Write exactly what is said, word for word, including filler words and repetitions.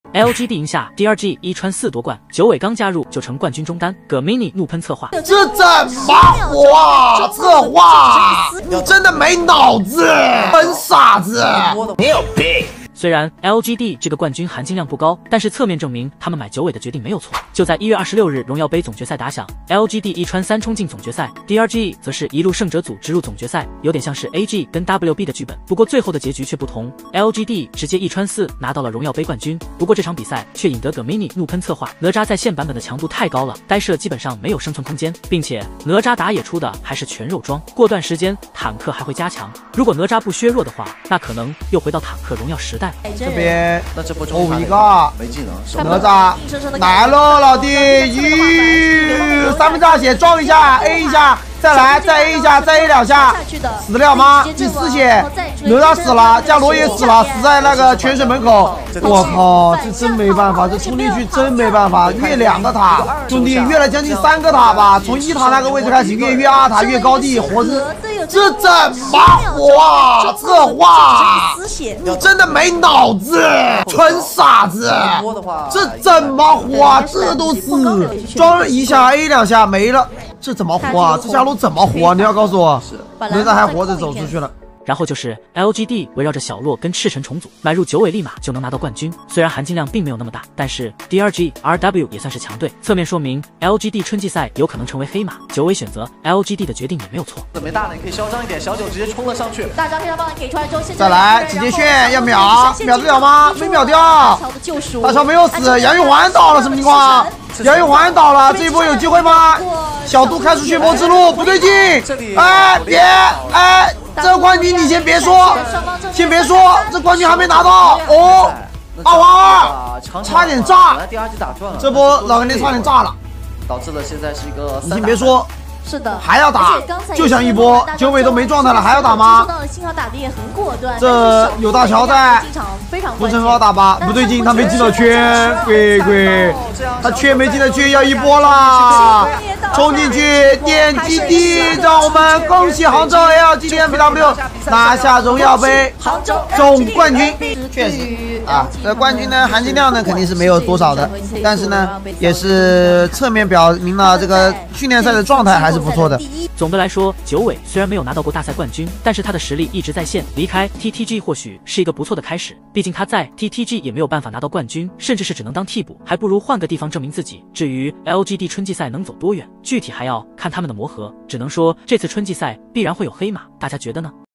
L G D 赢下 D R G 一川四夺冠，九尾刚加入就成冠军中单。葛 mini 怒喷策划， 这怎么哇？策划，你真的没脑子，笨傻子，你有病！ 虽然 L G D 这个冠军含金量不高，但是侧面证明他们买九尾的决定没有错。就在一月二十六日荣耀杯总决赛打响 ，L G D 一川三冲进总决赛 ，D R G 则是一路胜者组直入总决赛，有点像是 A G 跟 W B 的剧本。不过最后的结局却不同 ，L G D 直接一川四拿到了荣耀杯冠军。不过这场比赛却引得葛 mini 怒喷策划，哪吒在现版本的强度太高了，呆射基本上没有生存空间，并且哪吒打野出的还是全肉装，过段时间坦克还会加强。如果哪吒不削弱的话，那可能又回到坦克荣耀时代。 这边那这波哦一个没技能， 哪吒来喽，老弟，咦，三分炸血撞一下 ，A 一下，再来再 A 一下，再 A 两下，死得了吗？第四血，哪吒死了，伽罗也死了，死在那个泉水门口。我靠，这真没办法，这冲进去真没办法，越两个塔，兄弟越了将近三个塔吧，从一塔那个位置开始越越二塔越高地，活着，这怎么活啊？策划，你真的没脑子，纯傻子，这怎么活啊？这都死，装一下 A 两下没了。 这怎么活啊？这下路怎么活啊？你要告诉我，哪吒还活着走出去了。 然后就是 L G D 围绕着小洛跟赤诚重组，买入九尾立马就能拿到冠军。虽然含金量并没有那么大，但是 D R G R W 也算是强队，侧面说明 L G D 春季赛有可能成为黑马。九尾选择 L G D 的决定也没有错。 没大的你可以嚣张一点，小九直接冲了上去， 大招非常棒，给出来之后， 再来直接炫，要秒秒得了吗？没秒掉，大乔没有死，杨玉环倒了，什么情况？ 杨玉环倒了，这一波有机会吗？小度开出血魔之路，不对劲！哎，别，哎，这个冠军你先别说，先别说，这冠军还没拿到哦。二环二，差点炸！这波老干爹差点炸了， 导致了现在是一个。 你先别说。 是的， 还要打，就想一波，九尾都没状态了，还要打吗？ 信号打的也很果断， 这有大乔在，不很好打吧？不对劲，他没进到圈，鬼鬼，他圈没进到圈，要一波了，冲进去点基地，让我们恭喜杭州 L G D M P W 拿下荣耀杯总冠军。确实啊，这冠军呢含金量呢肯定是没有多少的，但是呢也是侧面表明了这个训练赛的状态还是 不错的。 总的来说，九尾虽然没有拿到过大赛冠军，但是他的实力一直在线。离开 T T G 或许是一个不错的开始，毕竟他在 T T G 也没有办法拿到冠军，甚至是只能当替补，还不如换个地方证明自己。至于 L G D 春季赛能走多远，具体还要看他们的磨合。只能说这次春季赛必然会有黑马，大家觉得呢？